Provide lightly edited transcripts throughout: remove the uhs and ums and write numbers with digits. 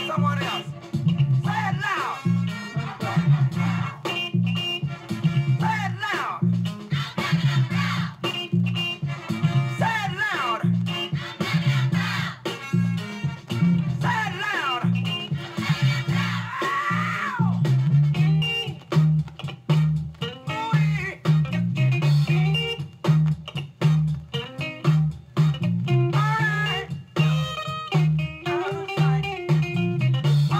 someone else. Say it loud. Say it loud. Say it loud. Say it loud. All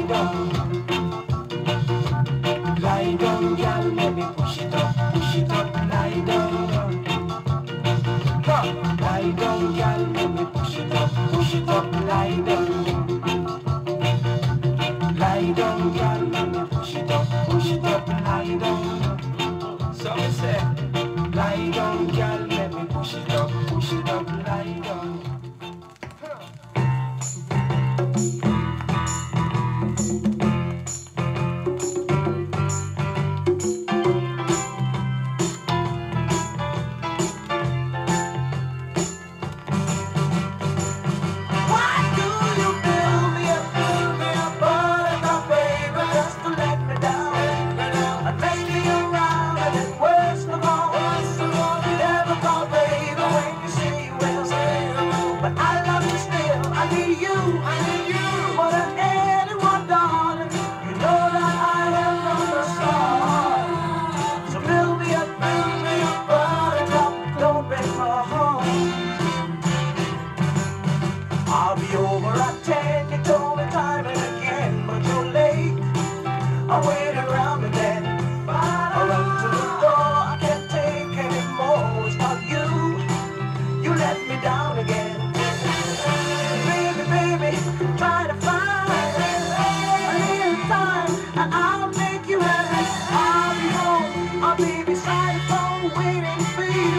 down. Lie down, girl, let me push it up, lie down, lie down, girl, let me push it up, lie down, lie down, girl, let me push it up, lie down. So I say, lie down, girl, let me push it up, lie down. I'll be over at 10, you told me time and again, but you're late. I wait around and then I run to the door, I can't take anymore. It's not you, you let me down again. Baby, baby, try to find a little time and I'll make you happy. I'll be home, I'll be beside the phone waiting for you.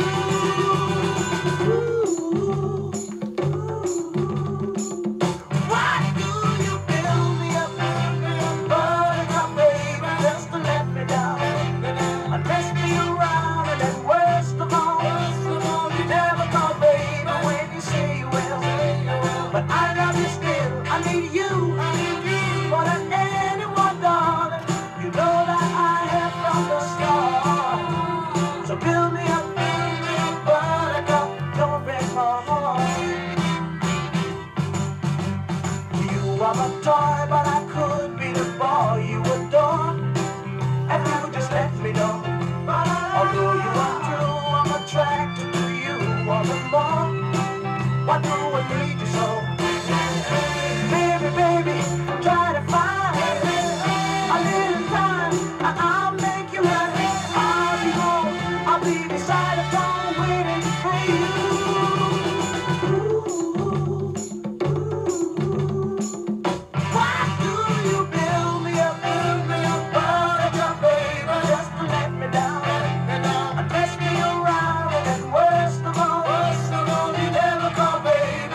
But I love you still, I need you, more than anyone, darling. You know that I have from the start. So build me up, buttercup, don't break my heart. You are my toy, but I could be the boy you adore. And you just let me know. Although you are true, I'm attracted to you all the more. Why do I need you so? Baby, baby, try to find a little time and I'll make you happy. I'll be home, I'll be beside the phone waiting for you. Why do you build me up, buttercup, baby, just to let me down and mess me around? And worst of all, you never come, baby.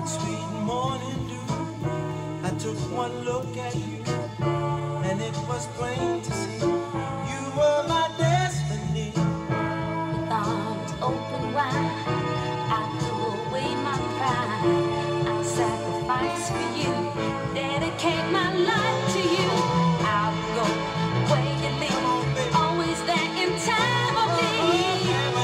Sweet morning dew, I took one look at you, and it was plain to see you were my destiny. With arms open wide, I threw away my pride. I sacrifice for you, dedicate my life to you. I'll go where you lead, always there in time of need.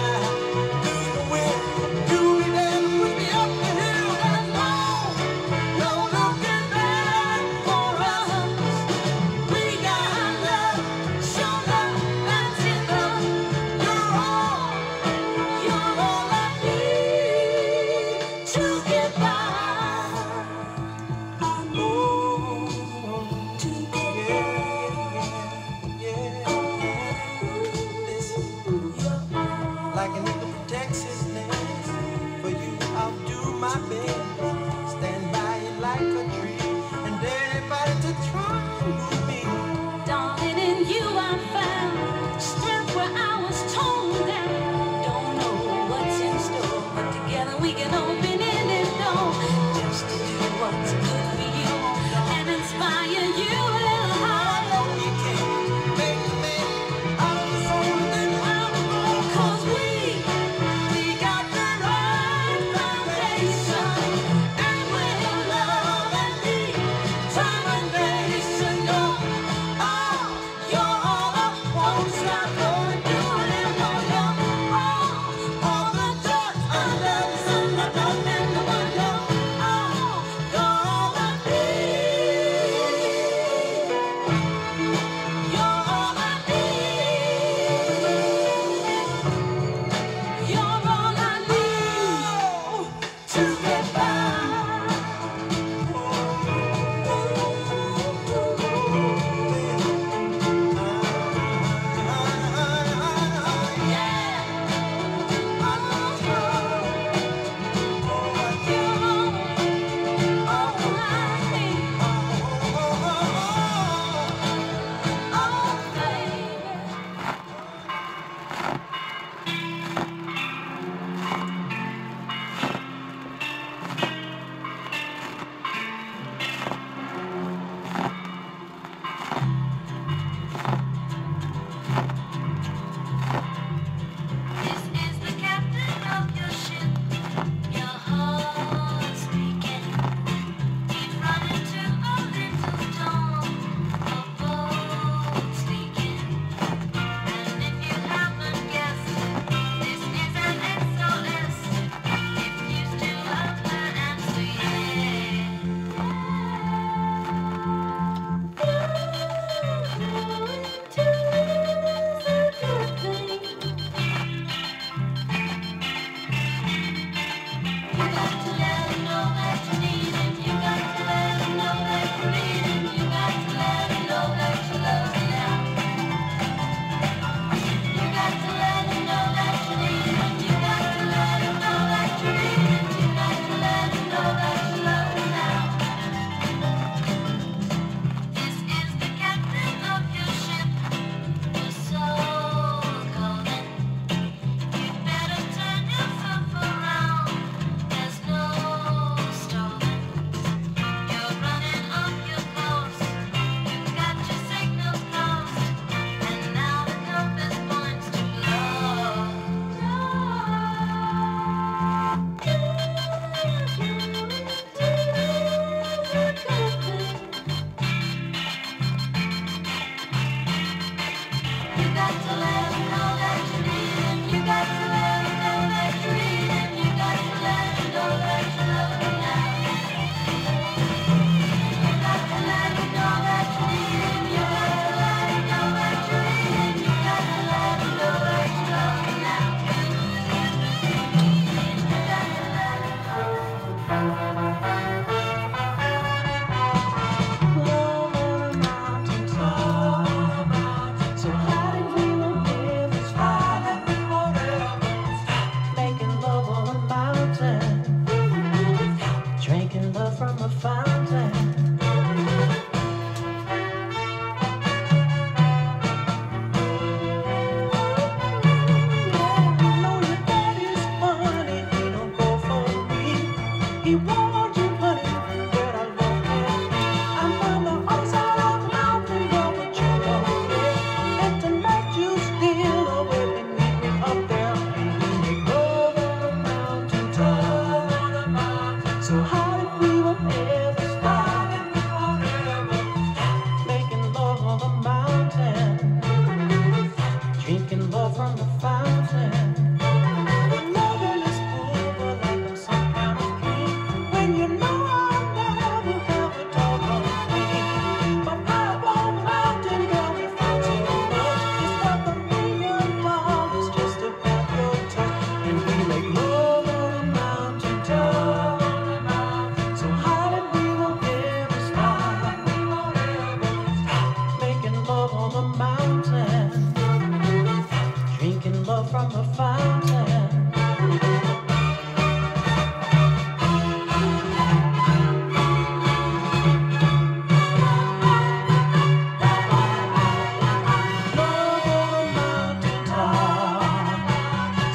Like an eagle protects his nest, for you I'll do my best. Stand by you like a tree, and dare anybody to try and move me. Darling, in you I found strength where I was torn down. Don't know what's in store, but together we can open any door. Just to do what's good for you and inspire you a little higher. You can't make a man out of the soul and out of the 'Cause we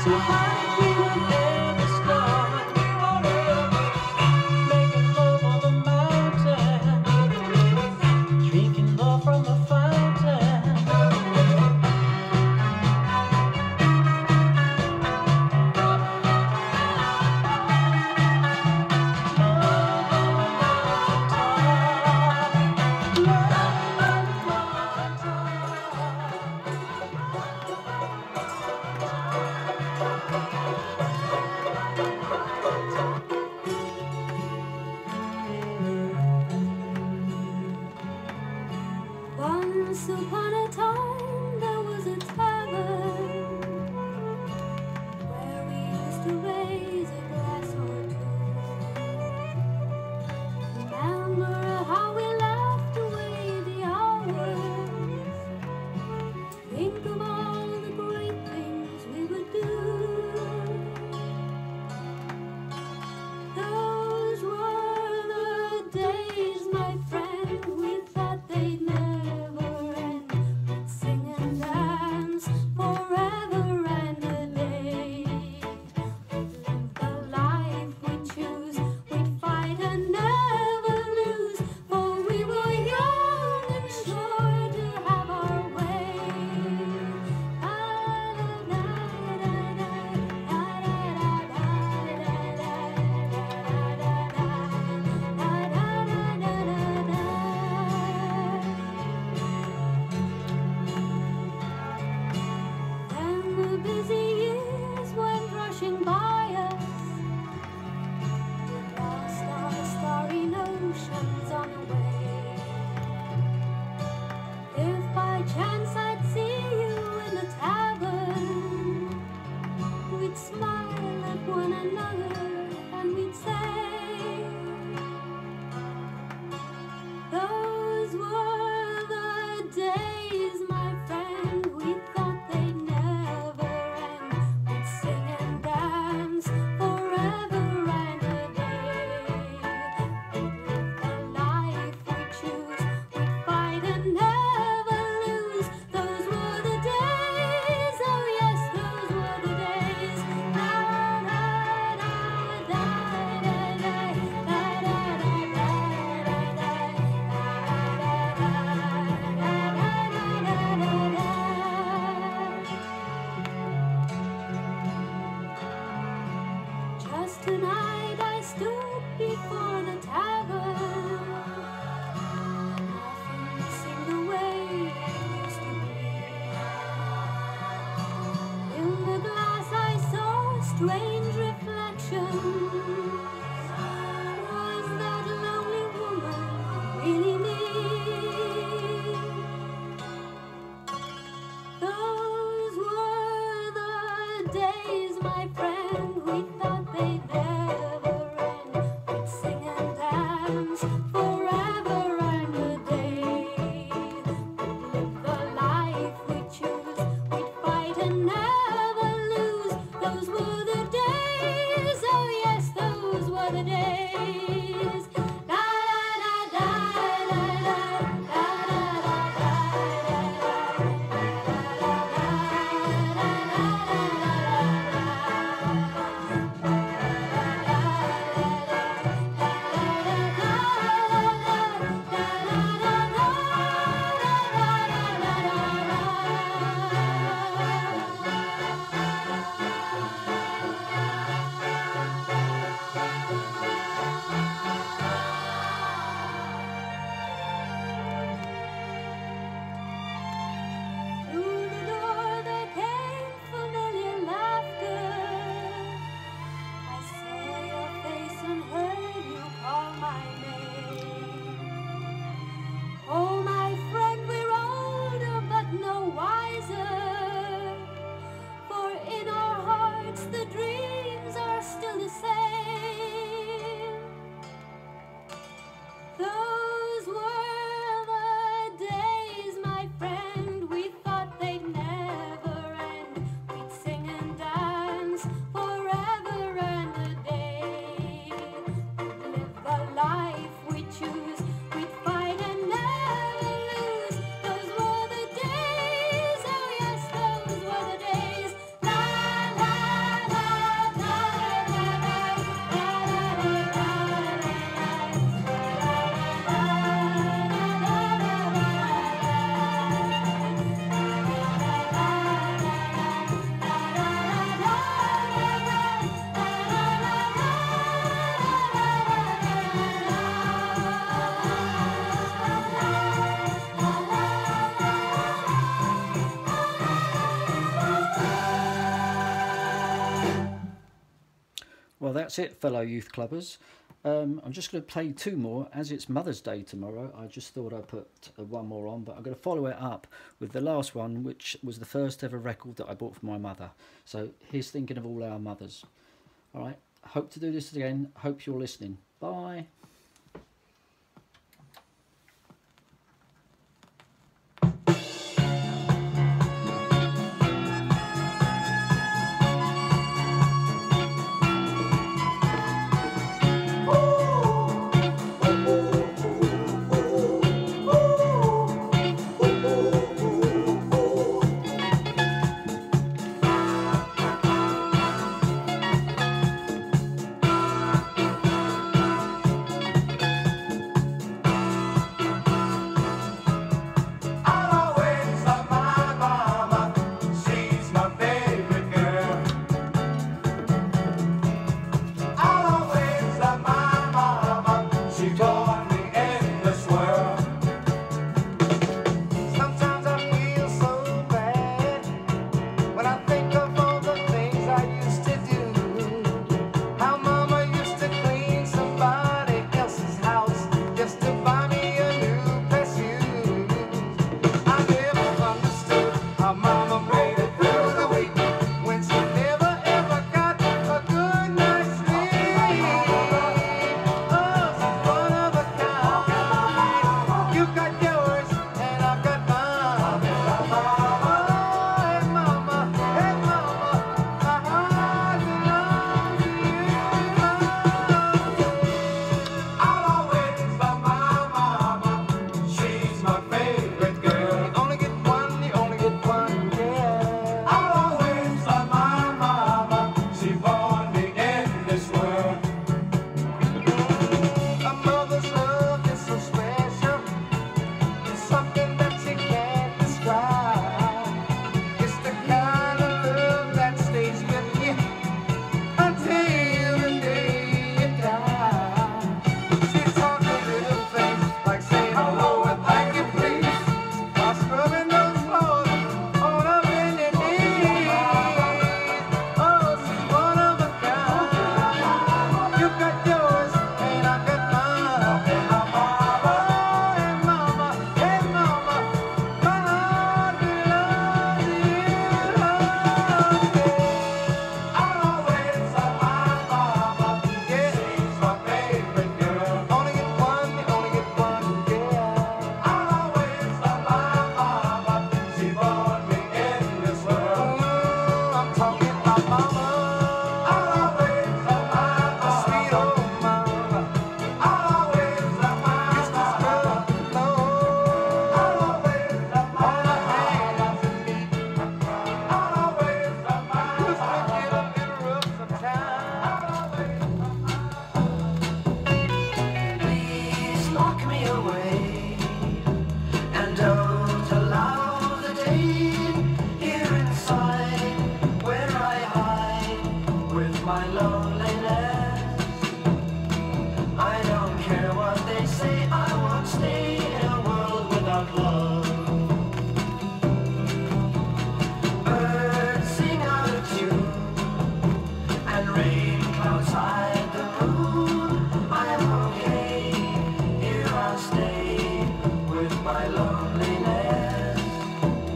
so high we would never stop. Making love on the mountain, drinking love from the fountain. Once upon a time there was a tavern where we used to raise a glass or two. Remember how we laughed away the hours? Think of all the great things we would do. Those were the days, my friend, we thought they'd never end. We'd sing and dance forever and a day. We'd live the life we choose, we'd fight and never lose, for we were young and sure to have our way. Then the busy years went rushing by us. We lost our starry notions on the way. If by chance I'd see you in the tavern, we'd smile at one another and we'd say, those were the days, my friend, we thought they'd never end. We'd sing and dance forever and a day. We'd live the life we choose, we'd fight and never lose. Those were the days, oh yes, those were the days. La la la la la la la just tonight I stood before the tavern. Nothing seemed the way it used to be. In the glass I saw strange reflections. Was that lonely woman really me? Those were the days, my friend, we thought they'd never end. We'd sing and dance forever and a day. We'd live the life we choose, we'd fight and never lose. Those were the days, oh yes, those were the days. La la la la la la la la la la la. Well, that's it, fellow youth clubbers. I'm just going to play two more. As it's Mother's Day tomorrow, I just thought I'd put one more on, but I'm going to follow it up with the last one, which was the first ever record that I bought for my mother. So here's thinking of all our mothers. All right, hope to do this again. Hope you're listening. Bye.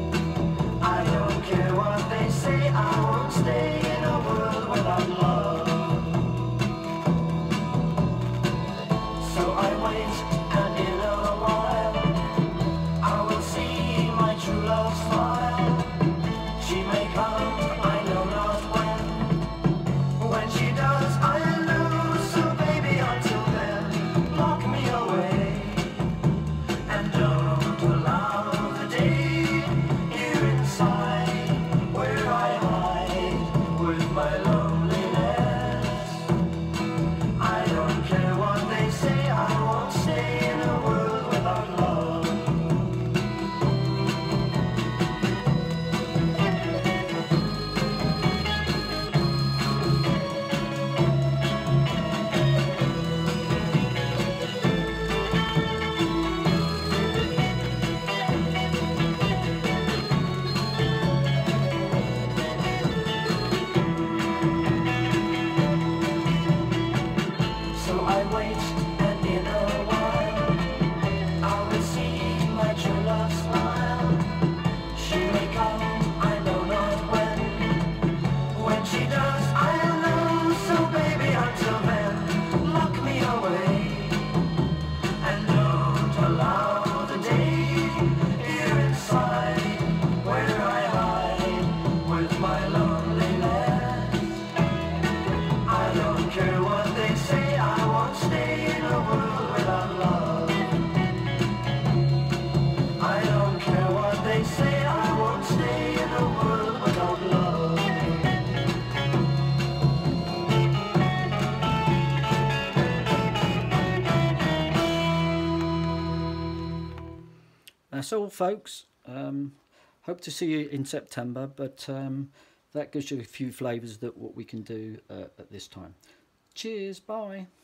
I don't care what they say, I won't stay in a world without love. They say I won't stay in a world without love. That's all, folks. Hope to see you in September, but that gives you a few flavours that what we can do at this time. Cheers, bye.